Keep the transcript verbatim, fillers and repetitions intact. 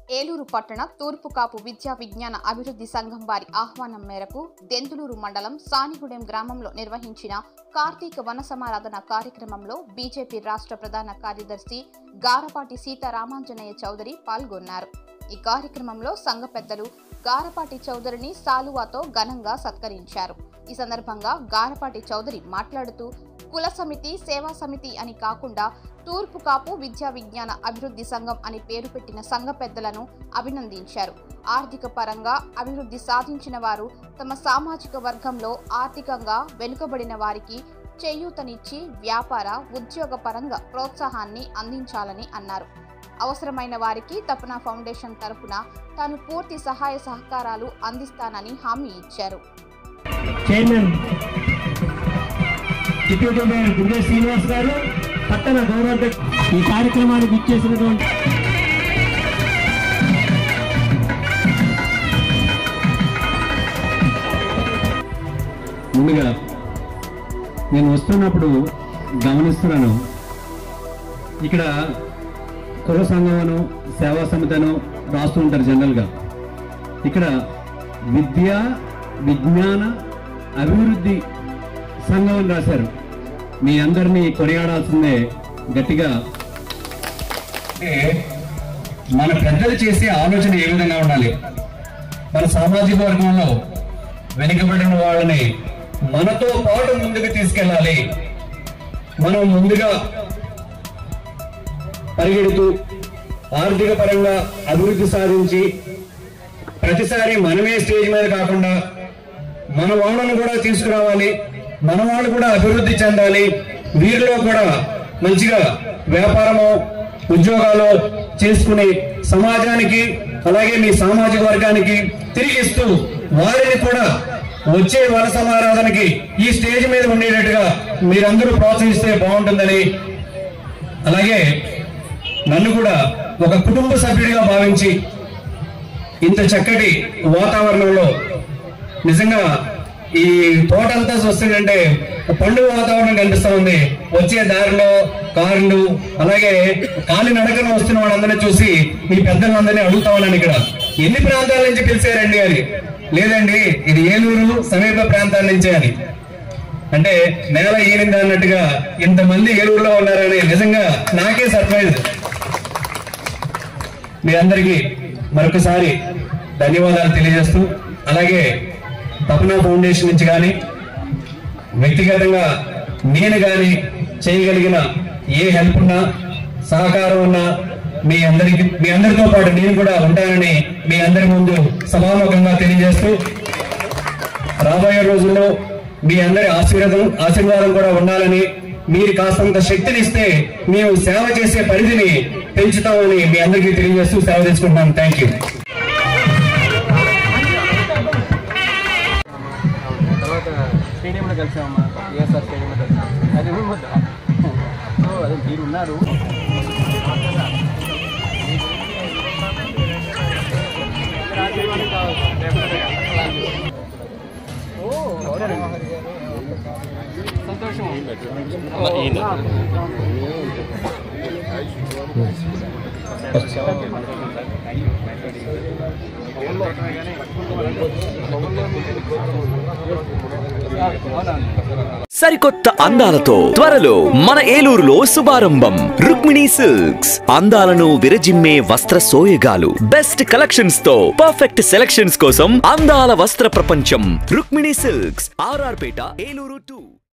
ఏలూరు పట్టణ తూర్పు కాపు విద్యా విజ్ఞాన అభివృద్ధి సంఘం వారి ఆహ్వానం మేరకు దెందులూరు మండలం సానిగూడెం గ్రామంలో నిర్వహించిన కార్తీక వన సమారాధన కార్యక్రమంలో బీజేపీ రాష్ట్ర ప్రధాన కార్యదర్శి గారపాటి సీతారామాంజనేయ చౌదరి పాల్గొన్నారు. ఈ కార్యక్రమంలో సంఘ పెద్దలు గారపాటి చౌదరిని సాలువాతో ఘనంగా సత్కరించారు. ఈ సందర్భంగా గారపాటి చౌదరి మాట్లాడుతూ కుల సమితి, సేవా సమితి అని కాకుండా తూర్పు కాపు విద్యా విజ్ఞాన అభివృద్ధి సంఘం అని పేరు పెట్టిన సంఘ పెద్దలను అభినందించారు. ఆర్థిక పరంగా అభివృద్ధి సాధించిన వారు తమ సామాజిక వర్గంలో ఆర్థికంగా వెనుకబడిన వారికి చేయూతనిచ్చి వ్యాపార, ఉద్యోగ పరంగా ప్రోత్సాహాన్ని అందించాలని అన్నారు. అవసరమైన వారికి తపన ఫౌండేషన్ తరఫున తాను పూర్తి సహాయ సహకారాలు అందిస్తానని హామీ ఇచ్చారు. శ్రీనివాస్ గారు పట్టణ గౌరవ ఈ కార్యక్రమానికి ఇచ్చేసినటువంటి ముందుగా నేను వస్తున్నప్పుడు గమనిస్తున్నాను, ఇక్కడ కుల సంఘమను, సేవా సమితను రాస్తూ ఉంటారు జనరల్గా. ఇక్కడ విద్యా విజ్ఞాన అభివృద్ధి సంఘం అని రాశారు. మీ అందరినీ కొనియాడాల్సిందే గట్టిగా. మన పెద్దలు చేసే ఆలోచన ఏ విధంగా ఉండాలి? మన సామాజిక వర్గంలో వెనుకబడిన వాళ్ళని మనతో పాటు ముందుకు తీసుకెళ్ళాలి. మనం ముందుగా పరిగెడుతూ ఆర్థిక పరంగా అభివృద్ధి సాధించి ప్రతిసారి మనమే స్టేజ్ మీద కాకుండా మన వాళ్ళను కూడా తీసుకురావాలి. మన వాళ్ళు కూడా అభివృద్ధి చెందాలి. వీరిలో కూడా మంచిగా వ్యాపారము, ఉద్యోగాలు చేసుకుని సమాజానికి అలాగే మీ సామాజిక వర్గానికి తిరిగిస్తూ వారిని కూడా వచ్చే వన సమారాధనకి ఈ స్టేజ్ మీద ఉండేటట్టుగా మీరందరూ ప్రోత్సహిస్తే బాగుంటుందని, అలాగే నన్ను కూడా ఒక కుటుంబ సభ్యుడిగా భావించి ఇంత చక్కటి వాతావరణంలో నిజంగా ఈ తోట అంతా వస్తుందంటే పండుగ వాతావరణం కనిపిస్తా ఉంది. వచ్చే దారిలో కార్లు అలాగే కాలి నడకన వస్తున్న వాళ్ళందరినీ చూసి మీ పెద్దలందరినీ అడుగుతా ఉన్నాను, ఇక్కడ ఎన్ని ప్రాంతాల నుంచి పిలిచారండి అని. లేదండి, ఇది ఏలూరు సమీప ప్రాంతాల నుంచే అని. అంటే నేల ఈనింది అన్నట్టుగా ఇంతమంది ఏలూరులో ఉన్నారని నిజంగా నాకే సర్ప్రైజ్. మీ అందరికీ మరొకసారి ధన్యవాదాలు తెలియజేస్తూ, అలాగే తపన ఫౌండేషన్ నుంచి కానీ వ్యక్తిగతంగా నేను కానీ చేయగలిగిన ఏ హెల్ప్ ఉన్నా, సహకారం ఉన్నా మీ అందరికి మీ అందరితో పాటు నేను కూడా ఉంటానని మీ అందరి ముందు సభాముఖంగా తెలియజేస్తూ, రాబోయే రోజుల్లో మీ అందరి ఆశీర్వాదం ఆశీర్వాదం కూడా ఉండాలని, మీరు కాస్తంత శక్తినిస్తే మేము సేవ చేసే పరిధిని పెంచుతామని మీ అందరికీ తెలియజేస్తూ సేవ తీసుకుంటున్నాను. Thank you. స్టేడియంలో కలిసామమ్మా, ఏఎస్ఆర్ స్టేడియంలో కలిసాం. అది సో అదే మీరు ఉన్నారు. సంతోషం. సరికొత్త అందాలతో త్వరలో మన ఏలూరులో శుభారంభం. రుక్మిణి సిల్క్స్, అందాలను విరజిమ్మే వస్త్ర సోయగాలు. బెస్ట్ కలెక్షన్స్ తో పర్ఫెక్ట్ సెలెక్షన్స్ కోసం అందాల వస్త్ర ప్రపంచం Rukmini silks, RR Peta, Eluru two.